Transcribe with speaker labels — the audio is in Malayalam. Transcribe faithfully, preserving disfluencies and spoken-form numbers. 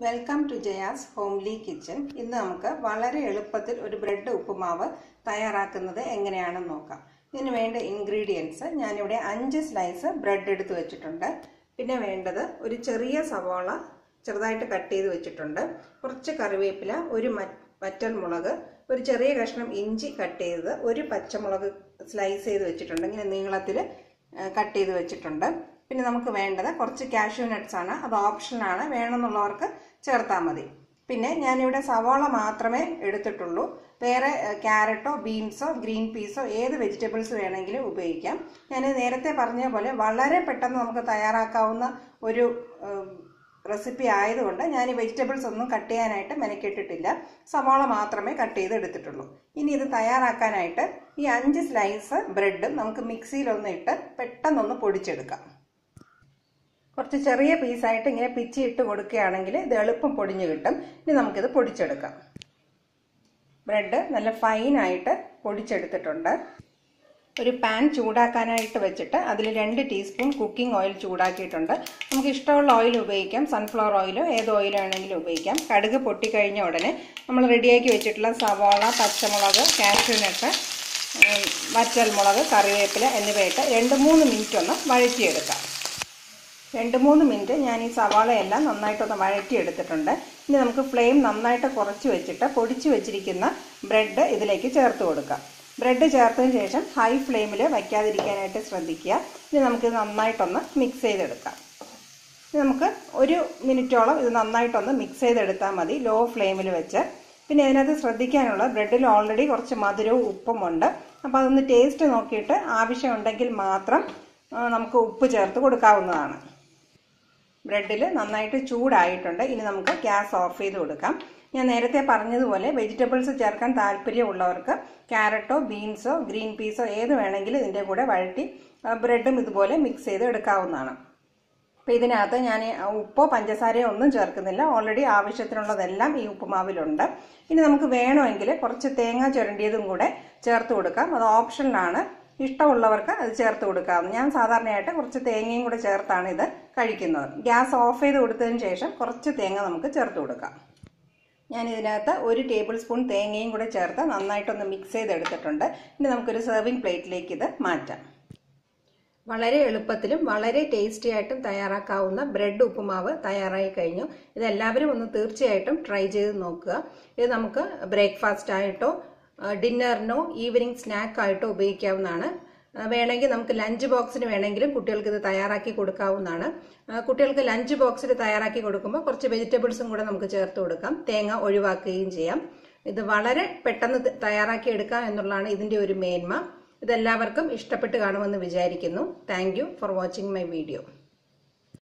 Speaker 1: Welcome to Jaya's Homely Kitchen. ഇന്ന് നമുക്ക് വളരെ എളുപ്പത്തിൽ ഒരു ബ്രെഡ് ഉപ്പുമാവ് തയ്യാറാക്കുന്നത് എങ്ങനെയാണെന്ന് നോക്കാം. ഇതിനു വേണ്ട ഇൻഗ്രീഡിയൻസ് ഞാൻ ഇവിടെ അഞ്ച് സ്ലൈസ് ബ്രെഡ് എടുത്തു വെച്ചിട്ടുണ്ട്. പിന്നെ വേണ്ടത് ഒരു ചെറിയ സവാള ചെറുതായിട്ട് കട്ട് ചെയ്തു വെച്ചിട്ടുണ്ട്. കുറച്ച് കറിവേപ്പില, ഒരു വറ്റൽ മുളക്, ഒരു ചെറിയ കഷ്ണം ഇഞ്ചി കട്ട് ചെയ്തത്, ഒരു പച്ചമുളക് സ്ലൈസ് ചെയ്ത് വെച്ചിട്ടുണ്ട്. ഇങ്ങനെ നീളത്തിൽ കട്ട് ചെയ്ത് വെച്ചിട്ടുണ്ട്. പിന്നെ നമുക്ക് വേണ്ടത് കുറച്ച് കാഷ്യൂ നട്ട്സ് ആണ്. അത് ഓപ്ഷണൽ ആണ്, വേണമെന്നുള്ളവർക്ക് ചേർത്താൽ മതി. പിന്നെ ഞാനിവിടെ സവാള മാത്രമേ എടുത്തിട്ടുള്ളൂ. വേറെ ക്യാരറ്റോ ബീൻസോ ഗ്രീൻ പീസോ ഏത് വെജിറ്റബിൾസ് വേണമെങ്കിലും ഉപയോഗിക്കാം. ഞാൻ നേരത്തെ പറഞ്ഞ പോലെ വളരെ പെട്ടെന്ന് നമുക്ക് തയ്യാറാക്കാവുന്ന ഒരു റെസിപ്പി ആയതുകൊണ്ട് ഞാൻ ഈ വെജിറ്റബിൾസ് ഒന്നും കട്ട് ചെയ്യാനായിട്ട് മെനക്കെട്ടിട്ടില്ല. സവാള മാത്രമേ കട്ട് ചെയ്ത് എടുത്തിട്ടുള്ളൂ. ഇനി ഇത് തയ്യാറാക്കാനായിട്ട് ഈ അഞ്ച് സ്ലൈസ് ബ്രെഡും നമുക്ക് മിക്സിയിലൊന്ന് ഇട്ട് പെട്ടെന്നൊന്ന് പൊടിച്ചെടുക്കാം. കുറച്ച് ചെറിയ പീസായിട്ട് ഇങ്ങനെ പിച്ചി ഇട്ട് കൊടുക്കുകയാണെങ്കിൽ ഇത് എളുപ്പം പൊടിഞ്ഞു കിട്ടും. ഇനി നമുക്കിത് പൊടിച്ചെടുക്കാം. ബ്രെഡ് നല്ല ഫൈനായിട്ട് പൊടിച്ചെടുത്തിട്ടുണ്ട്. ഒരു പാൻ ചൂടാക്കാനായിട്ട് വെച്ചിട്ട് അതിൽ രണ്ട് ടീസ്പൂൺ കുക്കിംഗ് ഓയിൽ ചൂടാക്കിയിട്ടുണ്ട്. നമുക്ക് ഇഷ്ടമുള്ള ഓയിൽ ഉപയോഗിക്കാം. സൺഫ്ലവർ ഓയിലോ ഏത് ഓയിൽ വേണമെങ്കിലും ഉപയോഗിക്കാം. കടുക് പൊട്ടിക്കഴിഞ്ഞ ഉടനെ നമ്മൾ റെഡിയാക്കി വെച്ചിട്ടുള്ള സവാള, പച്ചമുളക്, കാഷ്യൂ നട്ട്, വറ്റൽമുളക്, കറിവേപ്പില എന്നിവയിട്ട് രണ്ട് മൂന്ന് മിനിറ്റ് ഒന്ന് വഴറ്റിയെടുക്കാം. രണ്ട് മൂന്ന് മിനിറ്റ് ഞാൻ ഈ സവാളയെല്ലാം നന്നായിട്ടൊന്ന് വഴറ്റിയെടുത്തിട്ടുണ്ട്. ഇനി നമുക്ക് ഫ്ലെയിം നന്നായിട്ട് കുറച്ച് വെച്ചിട്ട് പൊടിച്ച് വെച്ചിരിക്കുന്ന ബ്രെഡ് ഇതിലേക്ക് ചേർത്ത് കൊടുക്കാം. ബ്രെഡ് ചേർത്തതിന് ശേഷം ഹൈ ഫ്ലെയിമിൽ വയ്ക്കാതിരിക്കാനായിട്ട് ശ്രദ്ധിക്കുക. ഇനി നമുക്കിത് നന്നായിട്ടൊന്ന് മിക്സ് ചെയ്തെടുക്കാം. ഇനി നമുക്ക് ഒരു മിനിറ്റോളം ഇത് നന്നായിട്ടൊന്ന് മിക്സ് ചെയ്തെടുത്താൽ മതി, ലോ ഫ്ലെയിമിൽ വെച്ച്. പിന്നെ ഇതിനകത്ത് ശ്രദ്ധിക്കാനുള്ള ബ്രെഡിൽ ഓൾറെഡി കുറച്ച് മധുരവും ഉപ്പും ഉണ്ട്. അപ്പോൾ അതൊന്ന് ടേസ്റ്റ് നോക്കിയിട്ട് ആവശ്യമുണ്ടെങ്കിൽ മാത്രം നമുക്ക് ഉപ്പ് ചേർത്ത് കൊടുക്കാവുന്നതാണ്. ബ്രെഡിൽ നന്നായിട്ട് ചൂടായിട്ടുണ്ട്. ഇനി നമുക്ക് ഗ്യാസ് ഓഫ് ചെയ്ത് കൊടുക്കാം. ഞാൻ നേരത്തെ പറഞ്ഞതുപോലെ വെജിറ്റബിൾസ് ചേർക്കാൻ താല്പര്യമുള്ളവർക്ക് ക്യാരറ്റോ ബീൻസോ ഗ്രീൻ പീസോ ഏത് വേണമെങ്കിലും ഇതിൻ്റെ കൂടെ വഴറ്റി ബ്രെഡും ഇതുപോലെ മിക്സ് ചെയ്ത് എടുക്കാവുന്നതാണ്. അപ്പോൾ ഇതിനകത്ത് ഞാൻ ഉപ്പോ പഞ്ചസാരയോ ഒന്നും ചേർക്കുന്നില്ല. ഓൾറെഡി ആവശ്യത്തിനുള്ളതെല്ലാം ഈ ഉപ്പുമാവിലുണ്ട്. ഇനി നമുക്ക് വേണമെങ്കിൽ കുറച്ച് തേങ്ങ ചുരണ്ടിയതും കൂടെ ചേർത്ത് കൊടുക്കാം. അത് ഓപ്ഷനിലാണ്. ഇഷ്ടമുള്ളവർക്ക് അത് ചേർത്ത് കൊടുക്കാവുന്ന. ഞാൻ സാധാരണയായിട്ട് കുറച്ച് തേങ്ങയും കൂടെ ചേർത്താണ് ഇത് കഴിക്കുന്നത്. ഗ്യാസ് ഓഫ് ചെയ്ത് കൊടുത്തതിന് ശേഷം കുറച്ച് തേങ്ങ നമുക്ക് ചേർത്ത് കൊടുക്കാം. ഞാൻ ഇതിനകത്ത് ഒരു ടേബിൾ സ്പൂൺ തേങ്ങയും കൂടെ ചേർത്ത് നന്നായിട്ടൊന്ന് മിക്സ് ചെയ്തെടുത്തിട്ടുണ്ട്. ഇനി നമുക്കൊരു സെർവിങ് പ്ലേറ്റിലേക്ക് ഇത് മാറ്റാം. വളരെ എളുപ്പത്തിലും വളരെ ടേസ്റ്റി ആയിട്ടും തയ്യാറാക്കാവുന്ന ബ്രെഡ് ഉപ്പുമാവ് തയ്യാറായി കഴിഞ്ഞു. ഇതെല്ലാവരും ഒന്ന് തീർച്ചയായിട്ടും ട്രൈ ചെയ്ത് നോക്കുക. ഇത് നമുക്ക് ബ്രേക്ക്ഫാസ്റ്റ് ആയിട്ടോ ഡിന്നറിനോ ഈവനിങ് സ്നാക്കായിട്ടോ ഉപയോഗിക്കാവുന്നതാണ്. വേണമെങ്കിൽ നമുക്ക് ലഞ്ച് ബോക്സിന് വേണമെങ്കിലും കുട്ടികൾക്ക് ഇത് തയ്യാറാക്കി കൊടുക്കാവുന്നതാണ്. കുട്ടികൾക്ക് ലഞ്ച് ബോക്സിൽ തയ്യാറാക്കി കൊടുക്കുമ്പോൾ കുറച്ച് വെജിറ്റബിൾസും കൂടെ നമുക്ക് ചേർത്ത് കൊടുക്കാം. തേങ്ങ ഒഴിവാക്കുകയും ചെയ്യാം. ഇത് വളരെ പെട്ടെന്ന് തയ്യാറാക്കി എടുക്കാം എന്നുള്ളതാണ് ഇതിൻ്റെ ഒരു മേന്മ. ഇതെല്ലാവർക്കും ഇഷ്ടപ്പെട്ട് കാണുമെന്ന് വിചാരിക്കുന്നു. Thank you for watching my video.